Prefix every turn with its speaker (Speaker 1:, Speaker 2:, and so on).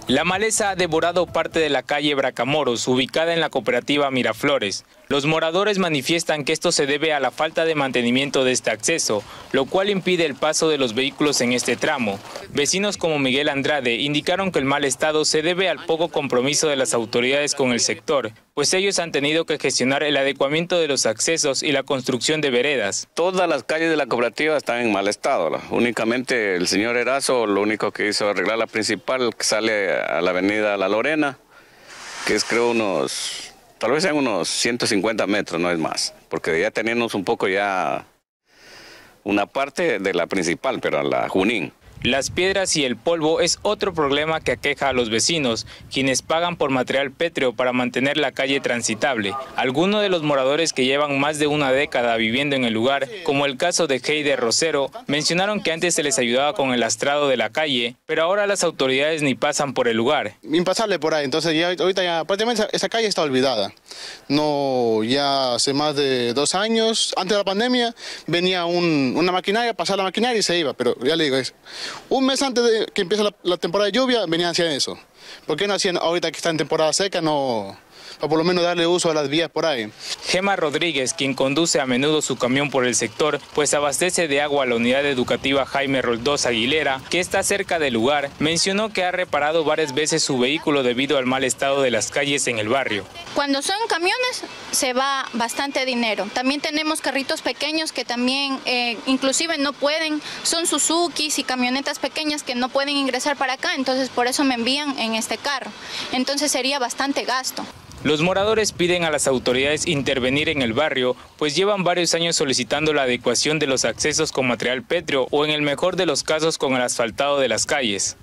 Speaker 1: La maleza ha devorado parte de la calle Bracamoros, ubicada en la cooperativa Miraflores. Los moradores manifiestan que esto se debe a la falta de mantenimiento de este acceso, lo cual impide el paso de los vehículos en este tramo. Vecinos como Miguel Andrade indicaron que el mal estado se debe al poco compromiso de las autoridades con el sector, pues ellos han tenido que gestionar el adecuamiento de los accesos y la construcción de veredas.
Speaker 2: Todas las calles de la cooperativa están en mal estado. Únicamente el señor Erazo lo único que hizo arreglar la principal que sale a la avenida La Lorena, que es creo tal vez sean unos 150 metros, no es más, porque ya tenemos un poco ya una parte de la principal, pero a la Junín.
Speaker 1: Las piedras y el polvo es otro problema que aqueja a los vecinos, quienes pagan por material pétreo para mantener la calle transitable. Algunos de los moradores que llevan más de una década viviendo en el lugar, como el caso de Heider Rosero, mencionaron que antes se les ayudaba con el lastrado de la calle, pero ahora las autoridades ni pasan por el lugar.
Speaker 3: Impasable por ahí, entonces ahorita ya prácticamente esa calle está olvidada. No, ya hace más de 2 años, antes de la pandemia, venía una maquinaria, pasaba la maquinaria y se iba, pero ya le digo eso. Un mes antes de que empiece la temporada de lluvia, venían haciendo eso. ¿Por qué no hacían ahorita que está en temporada seca, no, o por lo menos darle uso a las vías por ahí?
Speaker 1: Gema Rodríguez, quien conduce a menudo su camión por el sector, pues abastece de agua a la unidad educativa Jaime Roldós Aguilera, que está cerca del lugar, mencionó que ha reparado varias veces su vehículo debido al mal estado de las calles en el barrio.
Speaker 4: Cuando son camiones se va bastante dinero. También tenemos carritos pequeños que también inclusive no pueden, son Suzukis y camionetas pequeñas que no pueden ingresar para acá, entonces por eso me envían en este carro. Entonces sería bastante gasto.
Speaker 1: Los moradores piden a las autoridades intervenir en el barrio, pues llevan varios años solicitando la adecuación de los accesos con material pétreo o en el mejor de los casos con el asfaltado de las calles.